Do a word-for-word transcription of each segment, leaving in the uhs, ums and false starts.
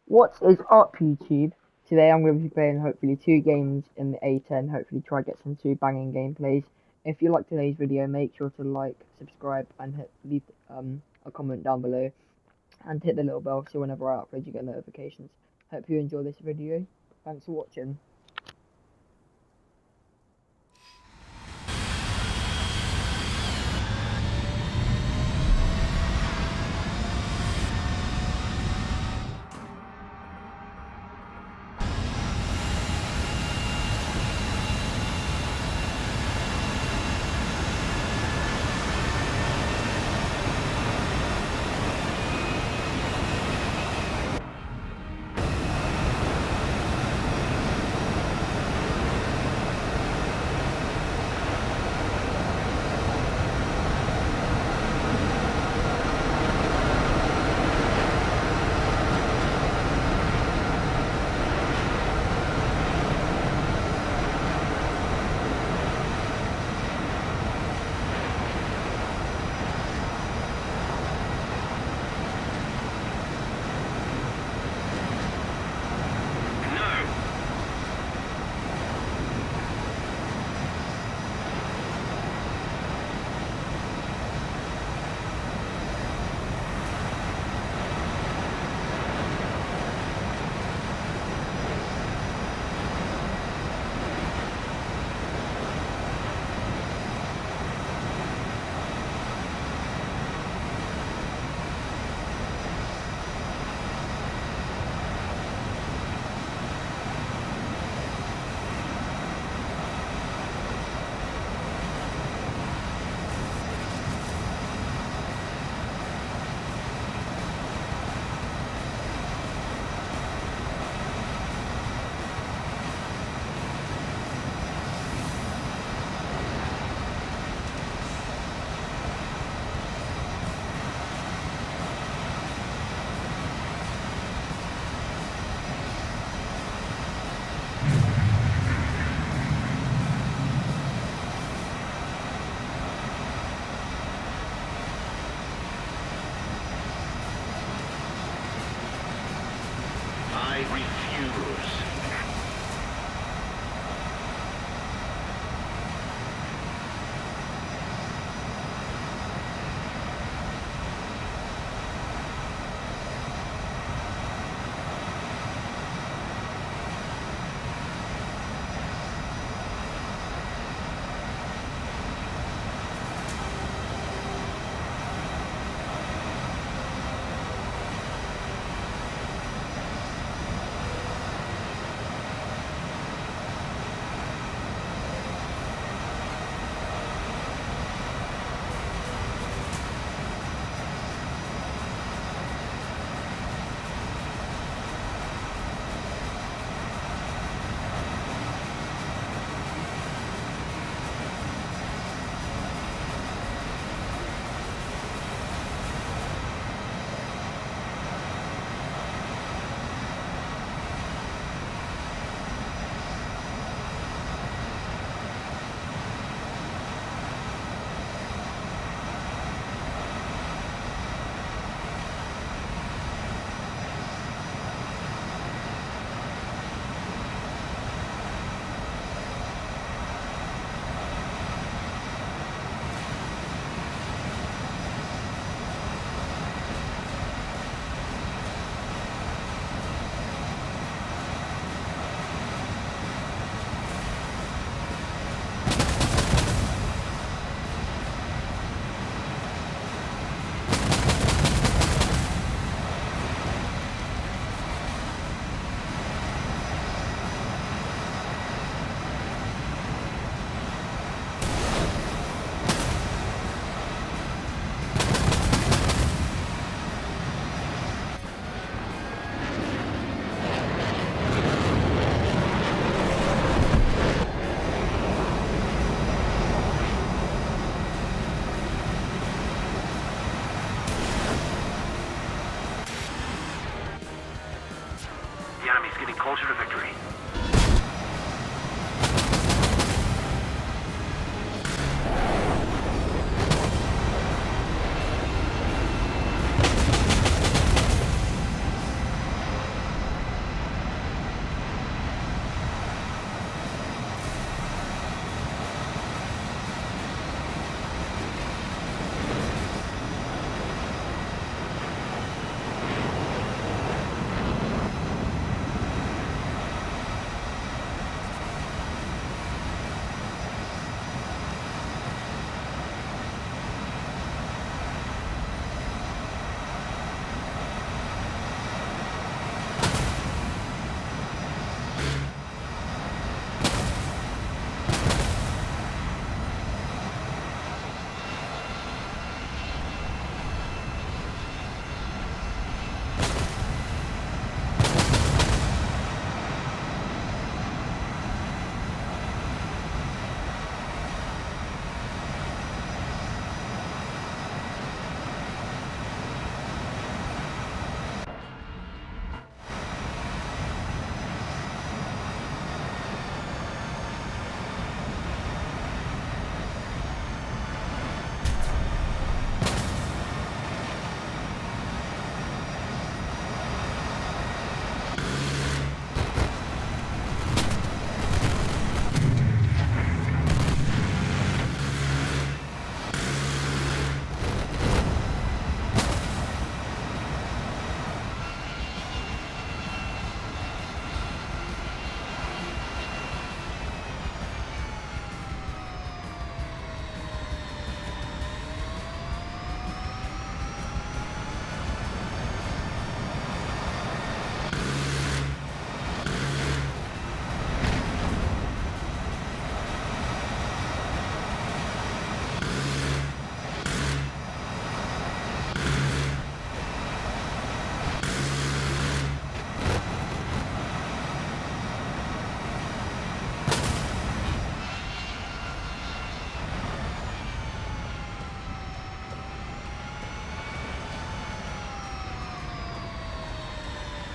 What is up, YouTube? Today I'm going to be playing hopefully two games in the A ten, hopefully try to get some two banging gameplays. If you like today's video, make sure to like, subscribe and hit, leave um, a comment down below and hit the little bell so whenever I upload you get notifications. Hope you enjoy this video. Thanks for watching. I refuse. The enemy's getting closer to victory.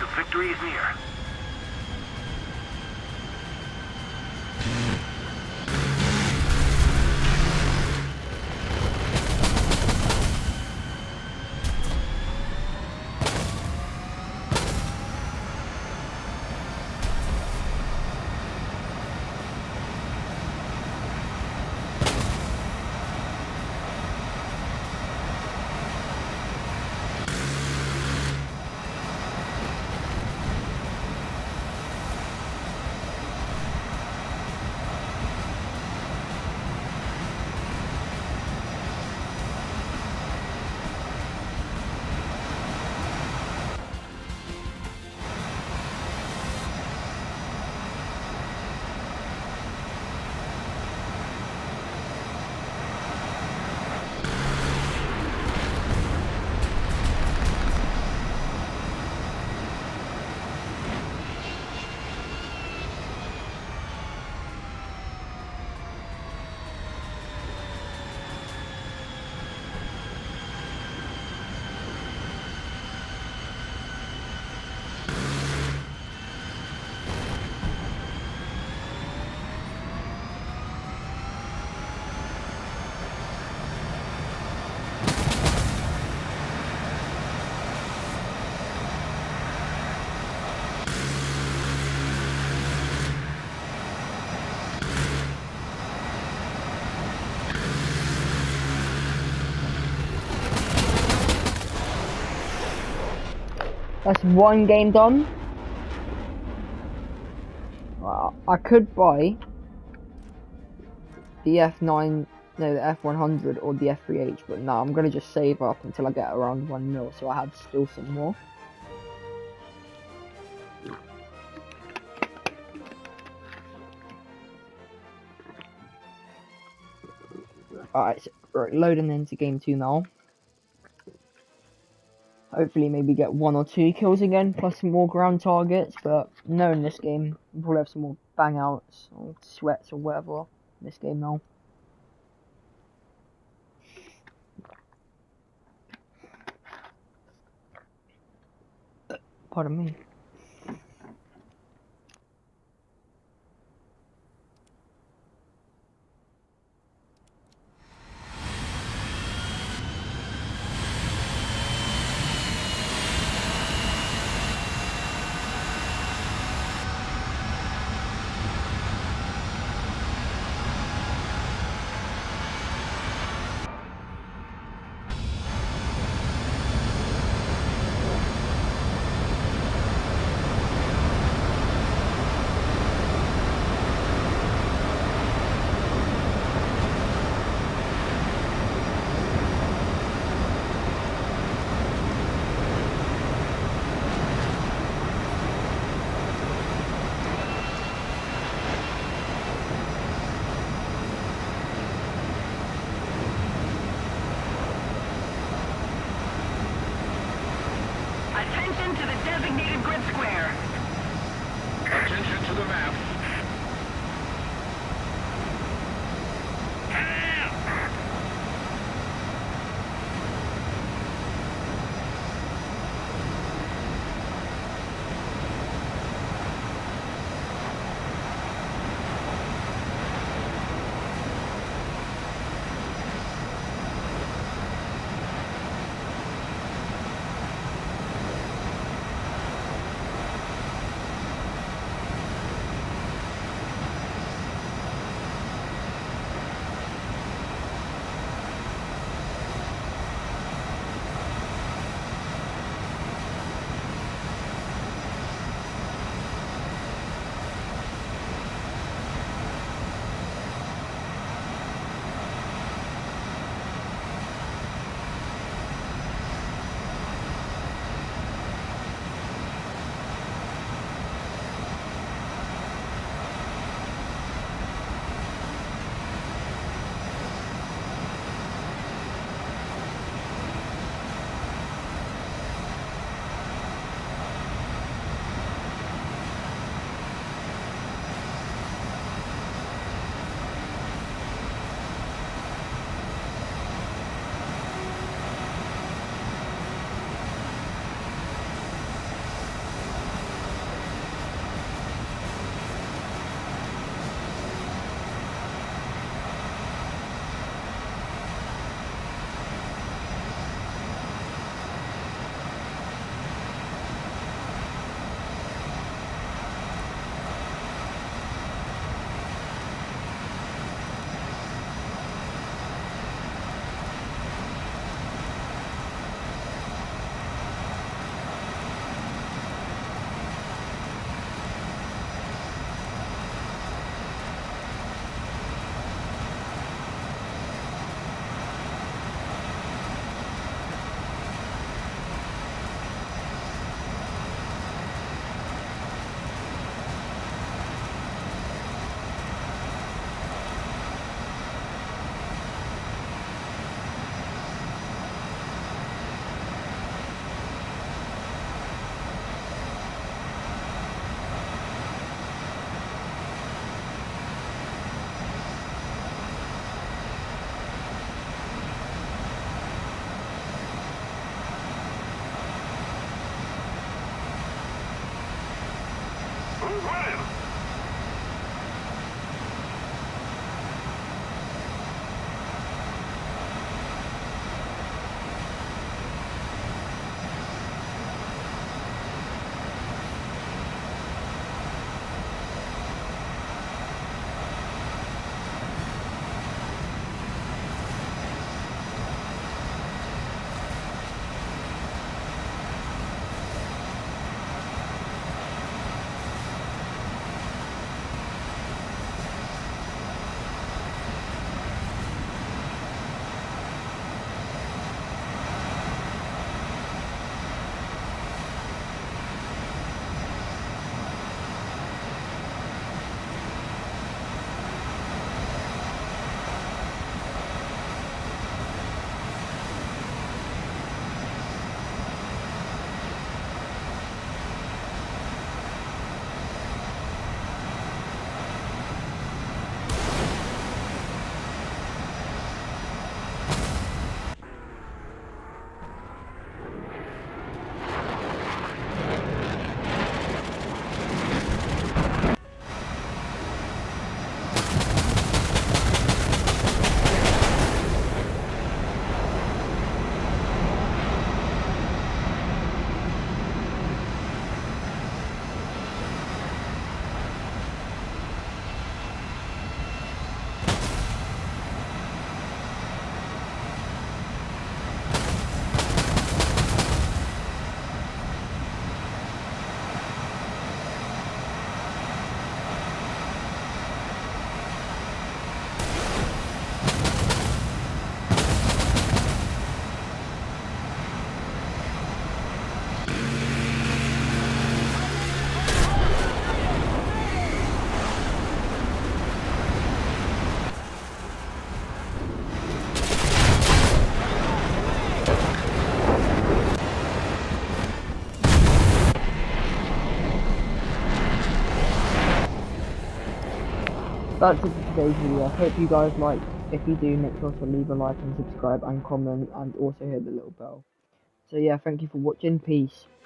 The victory is near. That's one game done. Well, I could buy the F nine, no, the F one hundred or the F three H, but no, I'm gonna just save up until I get around one mil, so I have still some more. Alright, so right, loading into game two now. Hopefully maybe get one or two kills again, plus some more ground targets, but no, in this game, we'll probably have some more bang outs, or sweats, or whatever, in this game now. Pardon me. Attention to the designated grid square. Attention to the map. That's it for today's video. I hope you guys liked. If you do, make sure to leave a like and subscribe and comment and also hit the little bell. So yeah, thank you for watching. Peace.